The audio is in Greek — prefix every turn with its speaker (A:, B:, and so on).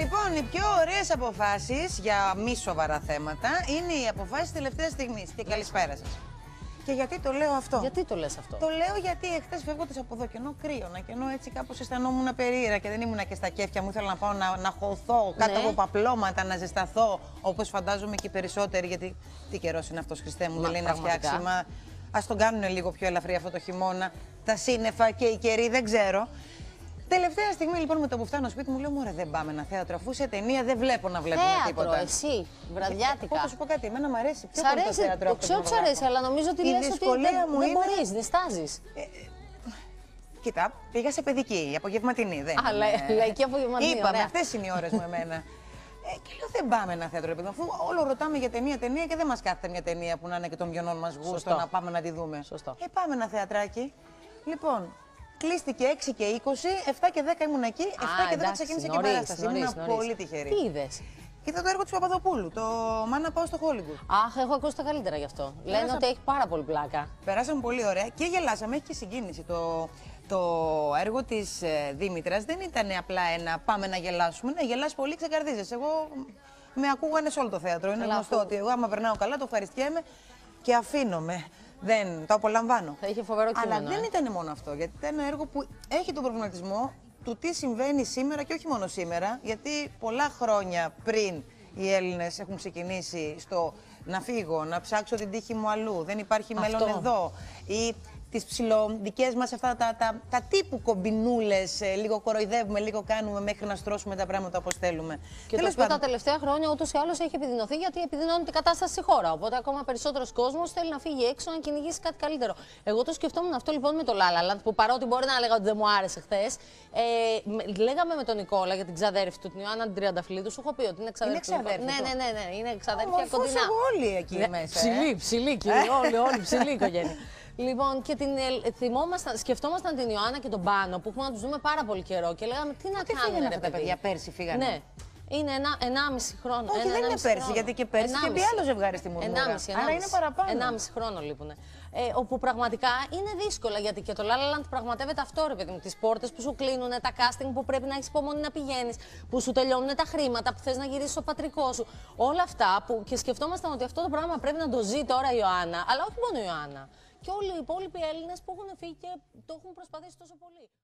A: Λοιπόν, οι πιο ωραίες αποφάσεις για μη σοβαρά θέματα είναι οι αποφάσεις τελευταίας στιγμής. Και καλησπέρα σας. Και γιατί το λέω αυτό?
B: Γιατί το λες αυτό?
A: Το λέω γιατί εχθές φεύγοντας από εδώ και ενώ κρύωνα και ενώ έτσι κάπως αισθανόμουν περίεργα και δεν ήμουν και στα κέφια μου, ήθελα να πάω να χωθώ κάτω από παπλώματα, να ζεσταθώ, όπως φαντάζομαι και οι περισσότεροι. Γιατί τι καιρός είναι αυτός, Χριστέ μου, δεν λέει να φτιάξει. Μα ας τον κάνουν λίγο πιο ελαφρύ αυτό το χειμώνα. Τα σύννεφα και οι καιροί, δεν ξέρω. Τελευταία στιγμή λοιπόν με το που φτάνω σπίτι μου λέω: μωρέ, δεν πάμε ένα θέατρο, αφού σε ταινία δεν βλέπω να βλέπουμε τίποτα.
B: Θέατρο, εσύ, βραδιάτικα.
A: Θα σου πω κάτι, εμένα μου αρέσει πιο
B: πολύ το θέατρο. Το ξέρω ότι σου αρέσει, αλλά νομίζω ότι λες ότι δεν μπορείς, δεν στάζεις.
A: Κοίτα, πήγα σε παιδική, απογευματινή.
B: Λαϊκή απογευματινή.
A: Είπαμε, αυτές είναι οι ώρες μου εμένα. Και λέω: δεν πάμε ένα θέατρο, επειδή αφού όλο ρωτάμε για ταινία και δεν μας κάθεται μια ταινία που να είναι και των ποιονών μας γούστο να πάμε να τη δούμε.
B: Σωστό.
A: Πάμε ένα θεατράκι. Λοιπόν. Κλείστηκε 6 και 20, 7 και 10 ήμουν εκεί, 7 και 10 ξεκίνησε και η παράσταση. Ήμουν πολύ τυχερή.
B: Τι είδες?
A: Είδα το έργο του Παπαδοπούλου, το Μάνα πάω στο Hollywood.
B: Αχ, έχω ακούσει τα καλύτερα γι' αυτό. Λένε ότι έχει πάρα πολύ πλάκα.
A: Περάσαμε πολύ ωραία και γελάσαμε, έχει και συγκίνηση. Το έργο της Δήμητρας δεν ήταν απλά ένα πάμε να γελάσουμε. Να γελάς πολύ, ξεκαρδίζεσαι. Εγώ με ακούγανε σε όλο το θέατρο. Είναι γνωστό ότι εγώ άμα περνάω καλά το ευχαριστιέμαι και αφήνομαι. Δεν το απολαμβάνω.
B: Θα είχε φοβερό κείμενο.
A: Αλλά δεν ήταν μόνο αυτό. Γιατί ήταν ένα έργο που έχει τον προβληματισμό του τι συμβαίνει σήμερα και όχι μόνο σήμερα. Γιατί πολλά χρόνια πριν οι Έλληνες έχουν ξεκινήσει στο να φύγω, να ψάξω την τύχη μου αλλού, δεν υπάρχει μέλλον εδώ. Ή τις ψιλοδικές μας αυτά τα τύπου κομπινούλες, λίγο κοροϊδεύουμε, λίγο κάνουμε μέχρι να στρώσουμε τα πράγματα όπως θέλουμε.
B: Και το οποίο τα τελευταία χρόνια ούτως ή άλλως έχει επιδεινωθεί γιατί επιδεινώνεται η κατάσταση στη χώρα. Οπότε ακόμα περισσότερος κόσμος θέλει να φύγει έξω να κυνηγήσει κάτι καλύτερο. Εγώ το σκεφτόμουν αυτό λοιπόν με το La La Land, που παρότι μπορεί να έλεγα ότι δεν μου άρεσε χθες, λέγαμε με τον Νικόλα για την ξαδέρφη του, την Ιωάννα την Τριανταφυλλίδου, σου έχω πει ότι είναι ξαδέρφη. Ναι, είναι ξαδέρφια κοντινά.
A: Όλοι εκεί μέσα.
B: Ψηλή, όλοι ψηλή οικογένεια. Λοιπόν, και σκεφτόμασταν την Ιωάννα και τον Πάνο που έχουμε να τους δούμε πάρα πολύ καιρό και λέγαμε τι να κάνουμε
A: αυτά τα παιδιά, πέρσι φύγανε.
B: Ναι. Είναι 1,5 χρόνο.
A: Όχι, δεν είναι πέρσι, γιατί και πέρσι και μπει άλλο ζευγάρι στη Μουρμούρα. Άρα είναι παραπάνω.
B: 1,5 χρόνο λείπουνε. Όπου πραγματικά είναι δύσκολα γιατί και το La La Land πραγματεύεται αυτό, ρε παιδί μου. Τις πόρτες που σου κλείνουν, τα casting που πρέπει να έχεις υπομονή να πηγαίνεις, που σου τελειώνουν τα χρήματα, που θες να γυρίσεις στο πατρικό σου. Όλα αυτά που και σκεφτόμασταν ότι αυτό το πράγμα πρέπει να το ζει τώρα η Ιωάννα, αλλά όχι μόνο η Ιωάννα. Και όλοι οι υπόλοιποι Έλληνες που έχουν φύγει και το έχουν προσπαθήσει τόσο πολύ.